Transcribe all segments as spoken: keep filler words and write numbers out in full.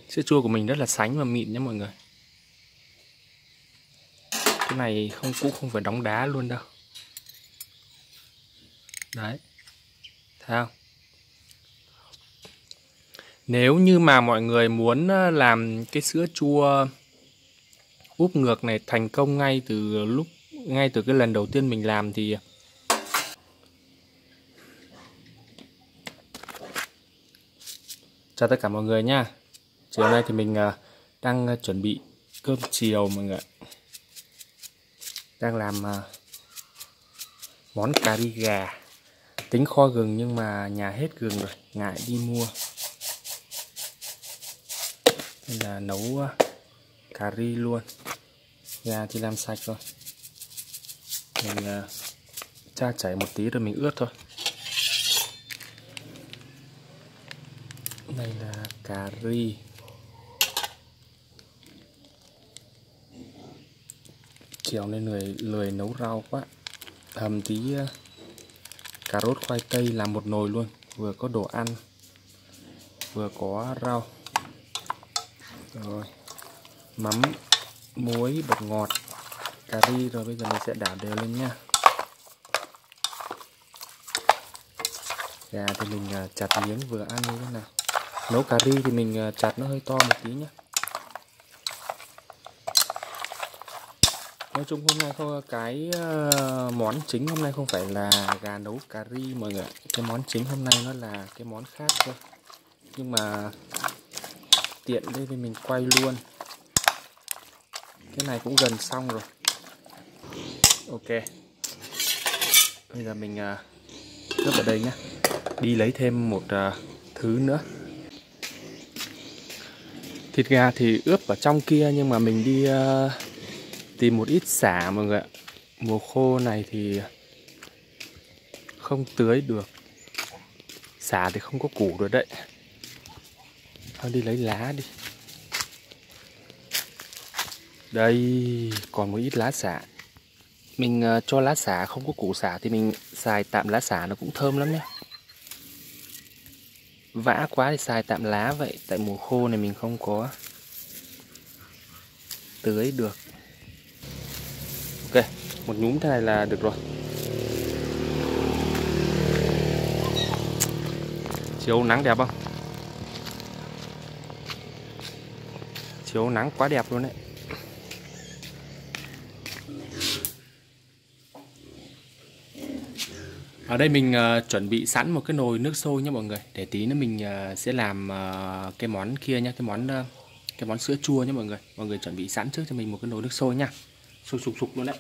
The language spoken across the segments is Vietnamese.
Sữa chua của mình rất là sánh và mịn nhé mọi người. Cái này không cũng không phải đóng đá luôn đâu. Đấy. Thấy không? Nếu như mà mọi người muốn làm cái sữa chua úp ngược này thành công ngay từ lúc ngay từ cái lần đầu tiên mình làm thì chào tất cả mọi người nha. Chiều nay thì mình đang chuẩn bị cơm chiều mọi người. Đang làm món cà ri gà. Tính kho gừng nhưng mà nhà hết gừng rồi, ngại đi mua. Nên là nấu cà ri luôn. Gà thì làm sạch rồi. Mình cha chảy một tí rồi mình ướp thôi. Đây là cà ri. Chiều nên lười, lười nấu rau quá. Hầm tí cà rốt khoai tây làm một nồi luôn. Vừa có đồ ăn, vừa có rau. Rồi mắm, muối, bột ngọt, cà ri. Rồi bây giờ mình sẽ đảo đều lên nha. Gà thì mình chặt miếng vừa ăn như thế nào. Nấu cà ri thì mình chặt nó hơi to một tí nhé. Nói chung hôm nay thôi cái món chính hôm nay không phải là gà nấu cà ri mọi người. Cái món chính hôm nay nó là cái món khác thôi. Nhưng mà tiện đây thì mình quay luôn. Cái này cũng gần xong rồi. Ok. Bây giờ mình ướp ở đây nhé. Đi lấy thêm một thứ nữa. Thịt gà thì ướp ở trong kia nhưng mà mình đi uh, tìm một ít sả mọi người ạ. Mùa khô này thì không tưới được. Sả thì không có củ rồi đấy. Thôi đi lấy lá đi. Đây còn một ít lá sả. Mình uh, cho lá sả không có củ sả thì mình xài tạm lá sả nó cũng thơm lắm nhé. Vã quá thì xài tạm lá vậy. Tại mùa khô này mình không có tưới được. Ok, một nhúm thế này là được rồi. Chiều nắng đẹp không? Chiều nắng quá đẹp luôn đấy. Ở đây mình uh, chuẩn bị sẵn một cái nồi nước sôi nhé mọi người. Để tí nữa mình uh, sẽ làm uh, cái món kia nhé. Cái món uh, cái món sữa chua nhé mọi người. Mọi người chuẩn bị sẵn trước cho mình một cái nồi nước sôi nha. Sôi sục sục luôn đấy.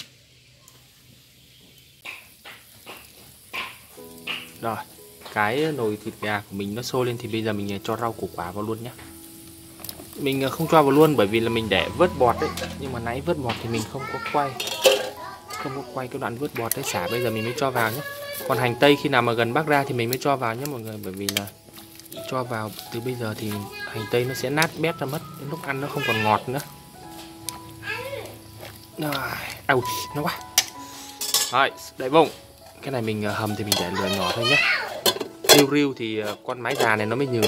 Rồi, cái nồi thịt gà của mình nó sôi lên thì bây giờ mình cho rau củ quả vào luôn nhé. Mình không cho vào luôn bởi vì là mình để vớt bọt đấy. Nhưng mà nãy vớt bọt thì mình không có quay. Không có quay cái đoạn vớt bọt đấy, xả bây giờ mình mới cho vào nhé. Còn hành tây khi nào mà gần bắc ra thì mình mới cho vào nhé mọi người. Bởi vì là cho vào từ bây giờ thì hành tây nó sẽ nát bét ra mất. Đến lúc ăn nó không còn ngọt nữa. Rồi, ау, nó quá. Rồi, đậy bụng. Cái này mình hầm thì mình để lửa nhỏ thôi nhé. Riu riu thì con mái già này nó mới nhừ.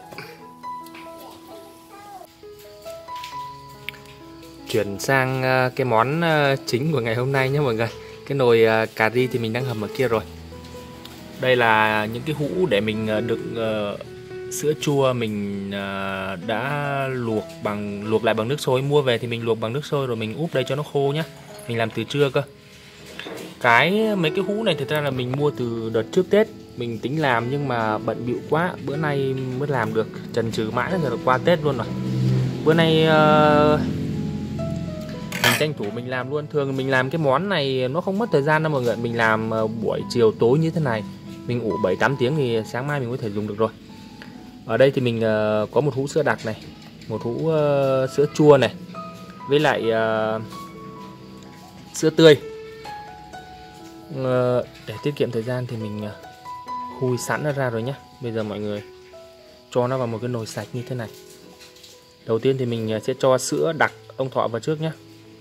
Chuyển sang cái món chính của ngày hôm nay nhé mọi người. Cái nồi cà ri thì mình đang hầm ở kia rồi. Đây là những cái hũ để mình đựng uh, sữa chua mình uh, đã luộc bằng luộc lại bằng nước sôi. Mua về thì mình luộc bằng nước sôi rồi mình úp đây cho nó khô nhé. Mình làm từ trưa cơ. Cái mấy cái hũ này thực ra là mình mua từ đợt trước Tết. Mình tính làm nhưng mà bận bịu quá, bữa nay mới làm được. Chần chừ mãi rồi qua Tết luôn rồi. Bữa nay uh, mình tranh thủ mình làm luôn. Thường mình làm cái món này nó không mất thời gian đâu mọi người. Mình làm buổi chiều tối như thế này, mình ủ bảy tám tiếng thì sáng mai mình có thể dùng được rồi. Ở đây thì mình uh, có một hũ sữa đặc này, một hũ uh, sữa chua này, với lại uh, sữa tươi. uh, Để tiết kiệm thời gian thì mình uh, khui sẵn nó ra rồi nhé. Bây giờ mọi người cho nó vào một cái nồi sạch như thế này. Đầu tiên thì mình uh, sẽ cho sữa đặc ông Thọ vào trước nhé.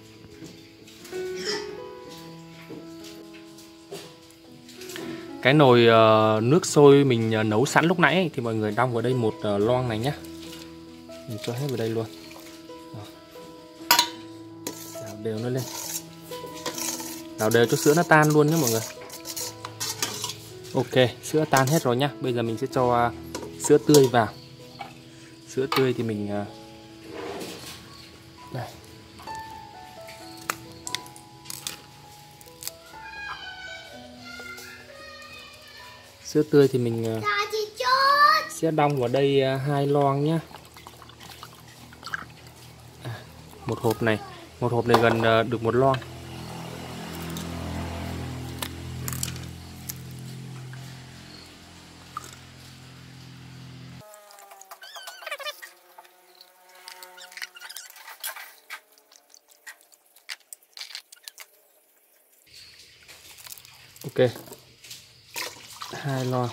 Cái nồi uh, nước sôi mình uh, nấu sẵn lúc nãy ấy, thì mọi người đong vào đây một uh, lon này nhé. Mình cho hết vào đây luôn. Rồi. Đảo đều nó lên. Đảo đều cho sữa nó tan luôn nhé mọi người. Ok, sữa tan hết rồi nhá. Bây giờ mình sẽ cho uh, sữa tươi vào. Sữa tươi thì mình uh, đây. Sữa tươi thì mình uh, sẽ đong vào đây uh, hai lon nhá. À, một hộp này, một hộp này gần uh, được một lon. Ok, hai lon.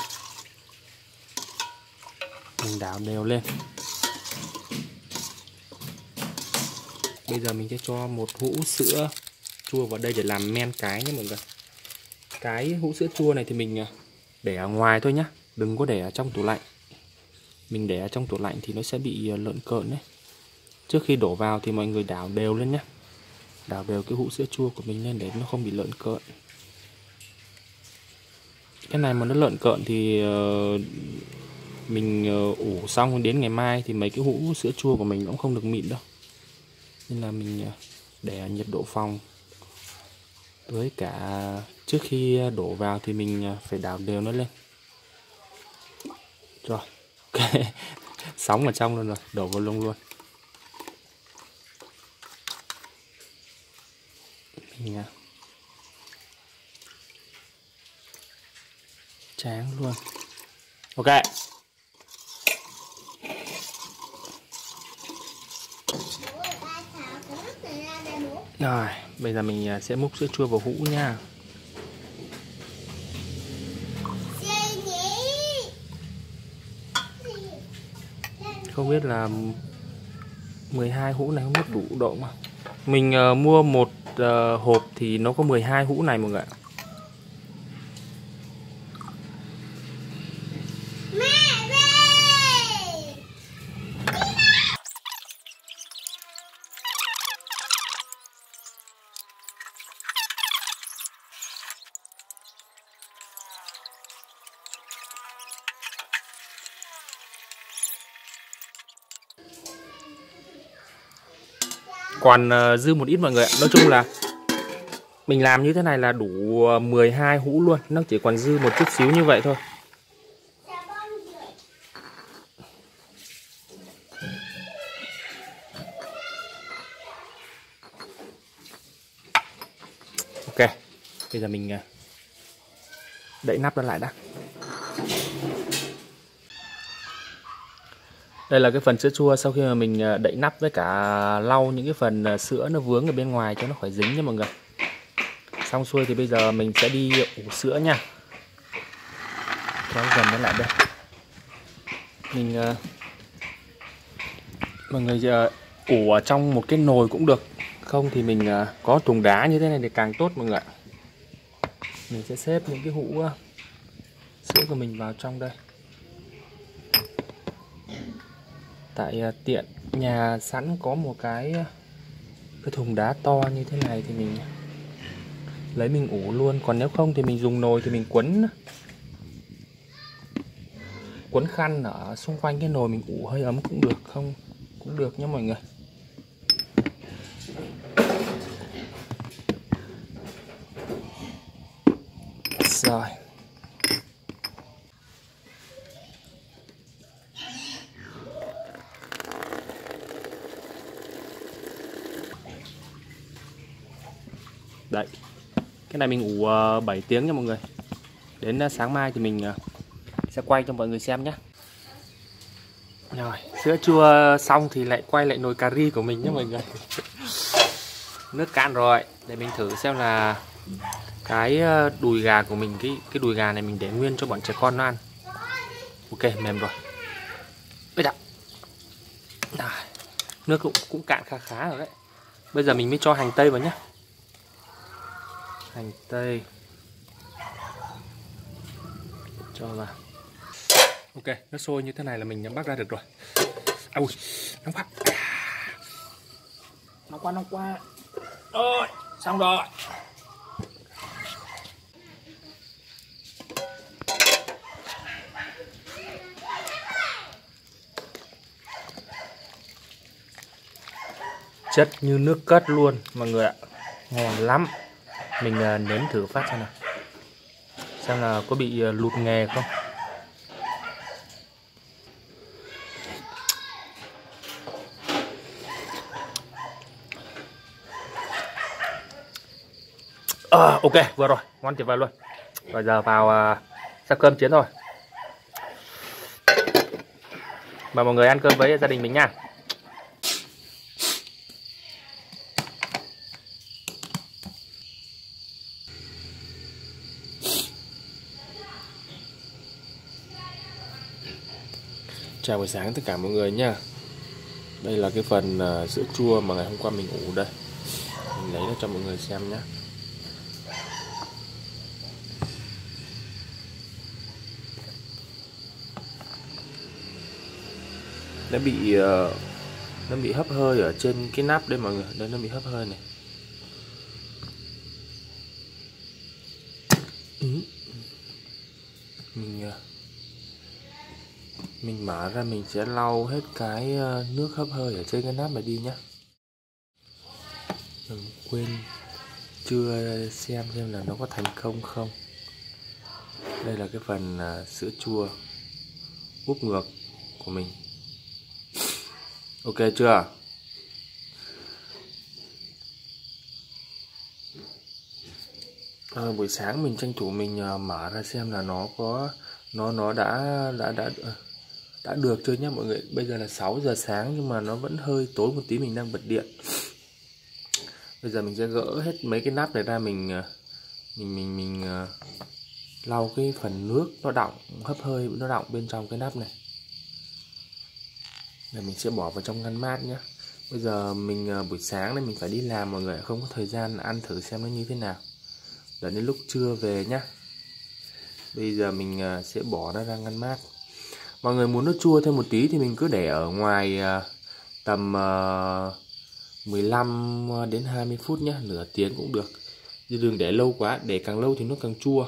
Mình đảo đều lên. Bây giờ mình sẽ cho một hũ sữa chua vào đây để làm men cái nhé mọi người. Cái hũ sữa chua này thì mình để ở ngoài thôi nhá, đừng có để ở trong tủ lạnh. Mình để ở trong tủ lạnh thì nó sẽ bị lợn cợn đấy. Trước khi đổ vào thì mọi người đảo đều lên nhé. Đảo đều cái hũ sữa chua của mình lên để nó không bị lợn cợn. Cái này mà nó lợn cợn thì uh, mình uh, ủ xong đến ngày mai thì mấy cái hũ sữa chua của mình cũng không được mịn đâu. Nên là mình uh, để ở nhiệt độ phòng. Với cả trước khi đổ vào thì mình uh, phải đảo đều nó lên. Rồi, ok. Sóng ở trong luôn rồi, đổ vào luôn luôn. Mình uh, tráng luôn. Ok. Rồi, bây giờ mình sẽ múc sữa chua vào hũ nha. Không biết là mười hai hũ này không biết đủ độ mà. Mình uh, mua một uh, hộp thì nó có mười hai hũ này mọi người ạ. Còn uh, dư một ít mọi người ạ. Nói chung là mình làm như thế này là đủ mười hai hũ luôn. Nó chỉ còn dư một chút xíu như vậy thôi. Ok, bây giờ mình uh, đậy nắp nó lại đã. Đây là cái phần sữa chua sau khi mà mình đậy nắp với cả lau những cái phần sữa nó vướng ở bên ngoài cho nó khỏi dính nha mọi người. Xong xuôi thì bây giờ mình sẽ đi ủ sữa nha. Kéo gần nó lại đây. Mình uh, mọi người uh, ủ ở trong một cái nồi cũng được. Không thì mình uh, có thùng đá như thế này thì càng tốt mọi người ạ. Mình sẽ xếp những cái hũ uh, sữa của mình vào trong đây. Tại uh, tiện nhà sẵn có một cái uh, cái thùng đá to như thế này thì mình lấy mình ủ luôn. Còn nếu không thì mình dùng nồi thì mình quấn quấn khăn ở xung quanh cái nồi mình ủ hơi ấm cũng được, không cũng được nhé mọi người. Rồi. Đấy. Cái này mình ủ uh, bảy tiếng nha mọi người. Đến uh, sáng mai thì mình uh, sẽ quay cho mọi người xem nhé. Rồi, sữa chua xong thì lại quay lại nồi cà ri của mình nhé mọi người. Nước cạn rồi. Để mình thử xem là cái đùi gà của mình, cái cái đùi gà này mình để nguyên cho bọn trẻ con nó ăn. Ok, mềm rồi. Bây giờ nước cũng cũng cạn khá khá rồi đấy. Bây giờ mình mới cho hành tây vào nhé. Hành tây cho vào. Ok, nó sôi như thế này là mình đã bắt ra được rồi. Ui, nóng quá. Nóng quá, nóng quá. Rồi, xong rồi. Chất như nước cất luôn mọi người ạ. Ngon lắm. Mình uh, nếm thử phát xem nào. Xem là có bị uh, lụt nghề không. À, ok, vừa rồi, ngon tuyệt vời luôn. Bây giờ vào uh, ra cơm chiến rồi. Mời mọi người ăn cơm với gia đình mình nha. Chào buổi sáng tất cả mọi người nha. Đây là cái phần uh, sữa chua mà ngày hôm qua mình ủ đây. Mình lấy nó cho mọi người xem nhé. Nó bị uh, nó bị hấp hơi ở trên cái nắp đây mọi người. Đây nó bị hấp hơi này. Ừ. Mình uh, Mình mở ra mình sẽ lau hết cái nước hấp hơi ở trên cái nắp này đi nhé. Đừng quên chưa xem xem là nó có thành công không. Đây là cái phần sữa chua úp ngược của mình. Ok chưa? À, buổi sáng mình tranh thủ mình mở ra xem là nó có nó nó đã đã đã đã được chưa nhé mọi người. Bây giờ là sáu giờ sáng nhưng mà nó vẫn hơi tối một tí, mình đang bật điện. Bây giờ mình sẽ gỡ hết mấy cái nắp này ra, mình mình mình mình uh, lau cái phần nước nó đọng, hấp hơi nó đọng bên trong cái nắp này. Rồi mình sẽ bỏ vào trong ngăn mát nhé. Bây giờ mình uh, buổi sáng này mình phải đi làm mọi người, không có thời gian ăn thử xem nó như thế nào. Đợi đến lúc trưa về nhá. Bây giờ mình uh, sẽ bỏ nó ra ngăn mát. Mọi người muốn nó chua thêm một tí thì mình cứ để ở ngoài uh, tầm uh, mười lăm đến hai mươi phút nhé, nửa tiếng cũng được. chứ đừng để lâu quá, để càng lâu thì nó càng chua.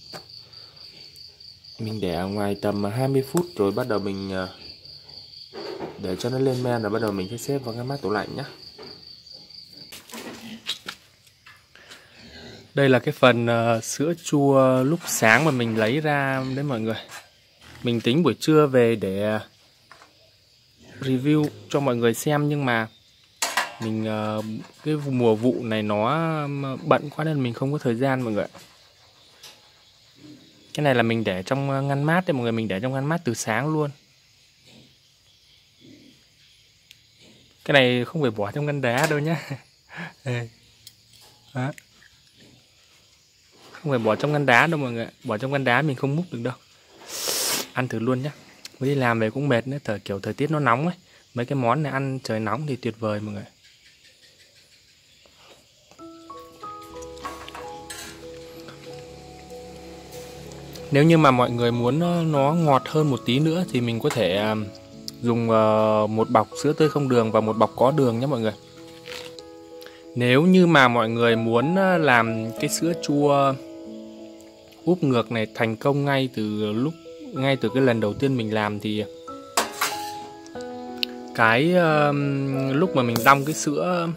Mình để ở ngoài tầm hai mươi phút rồi bắt đầu mình để cho nó lên men, rồi bắt đầu mình sẽ xếp vào ngăn mát tủ lạnh nhé. Đây là cái phần uh, sữa chua lúc sáng mà mình lấy ra đấy mọi người. Mình tính buổi trưa về để uh, review cho mọi người xem, nhưng mà mình uh, cái mùa vụ này nó bận quá nên mình không có thời gian mọi người. Cái này là mình để trong ngăn mát đấy mọi người, mình để trong ngăn mát từ sáng luôn. Cái này không phải bỏ trong ngăn đá đâu nhá. Đó. Không phải bỏ trong ngăn đá đâu mọi người, bỏ trong ngăn đá mình không múc được đâu. Ăn thử luôn nhá. Mới đi làm về cũng mệt nữa, thời kiểu thời tiết nó nóng ấy. Mấy cái món này ăn trời nóng thì tuyệt vời mọi người. Nếu như mà mọi người muốn nó ngọt hơn một tí nữa thì mình có thể dùng một bọc sữa tươi không đường và một bọc có đường nhé mọi người. Nếu như mà mọi người muốn làm cái sữa chua úp ngược này thành công ngay từ lúc ngay từ cái lần đầu tiên mình làm thì cái uh, lúc mà mình đong cái sữa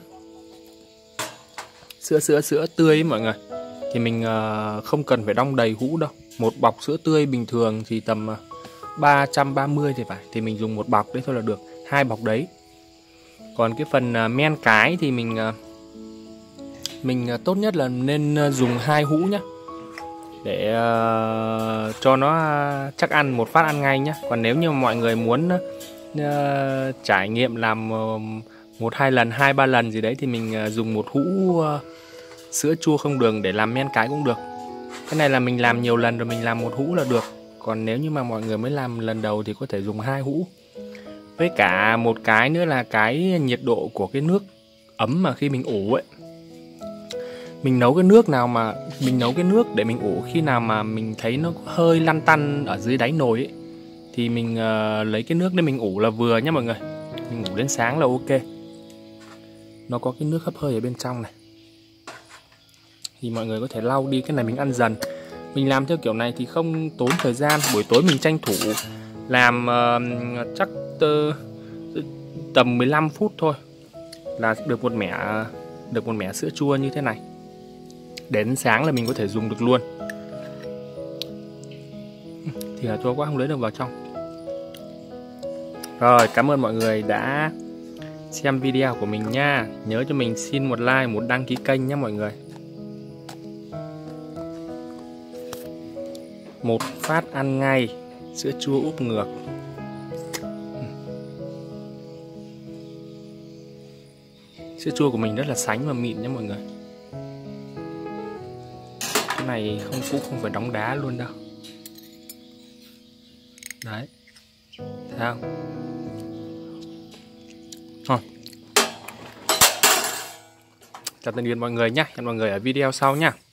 sữa sữa sữa tươi ấy, mọi người, thì mình uh, không cần phải đong đầy hũ đâu. Một bọc sữa tươi bình thường thì tầm ba trăm ba mươi thì phải, thì mình dùng một bọc đấy thôi là được, hai bọc đấy. Còn cái phần uh, men cái thì mình uh, mình uh, tốt nhất là nên uh, dùng hai hũ nhá, để uh, cho nó chắc ăn một phát ăn ngay nhá. Còn nếu như mọi người muốn uh, trải nghiệm làm uh, một hai lần, hai ba lần gì đấy thì mình uh, dùng một hũ uh, sữa chua không đường để làm men cái cũng được. Cái này là mình làm nhiều lần rồi, mình làm một hũ là được. Còn nếu như mà mọi người mới làm lần đầu thì có thể dùng hai hũ. Với cả một cái nữa là cái nhiệt độ của cái nước ấm mà khi mình ủ ấy. Mình nấu cái nước nào mà mình nấu cái nước để mình ủ, khi nào mà mình thấy nó hơi lăn tăn ở dưới đáy nồi ấy, thì mình uh, lấy cái nước để mình ủ là vừa nhé mọi người. mình ngủ đến sáng là ok. Nó có cái nước hấp hơi ở bên trong này, thì mọi người có thể lau đi. Cái này mình ăn dần. Mình làm theo kiểu này thì không tốn thời gian. Buổi tối mình tranh thủ làm uh, chắc uh, tầm mười lăm phút thôi là được một mẻ được một mẻ sữa chua như thế này. Đến sáng là mình có thể dùng được luôn. Thì là chua quá không lấy được vào trong. Rồi, cảm ơn mọi người đã xem video của mình nha. Nhớ cho mình xin một like, một đăng ký kênh nhé mọi người. Một phát ăn ngay sữa chua úp ngược. Sữa chua của mình rất là sánh và mịn nhé mọi người. Cái này không cũng không phải đóng đá luôn đâu. Đấy. Thấy không? Thôi. Chào tạm biệt mọi người nhé. Hẹn mọi người ở video sau nhé.